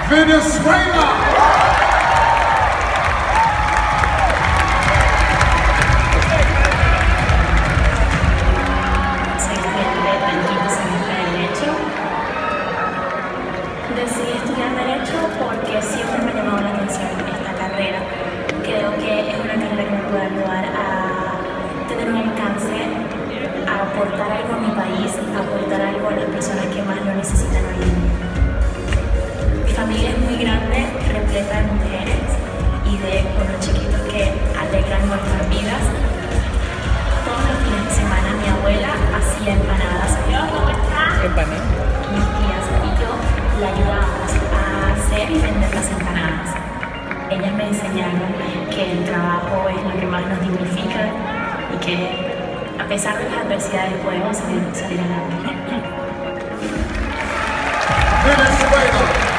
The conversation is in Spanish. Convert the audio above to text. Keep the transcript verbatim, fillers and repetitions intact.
Venezuela. Soy estudiante del quinto semestre de Derecho. Decidí estudiar Derecho porque siempre me ha llamado la atención esta carrera. Creo que es una carrera que me puede ayudar a tener un alcance, a aportar algo a mi país, a aportar algo a las personas que más lo necesitan hoy en día. Mi familia es muy grande, repleta de mujeres y de unos chiquitos que alegran nuestras vidas. Todos los fines de semana mi abuela hacía empanadas. ¿Empanadas? Mis tías y yo la ayudábamos a hacer y vender las empanadas. Ellas me enseñaron que el trabajo es lo que más nos dignifica y que a pesar de las adversidades podemos salir, salir adelante. Venezuela.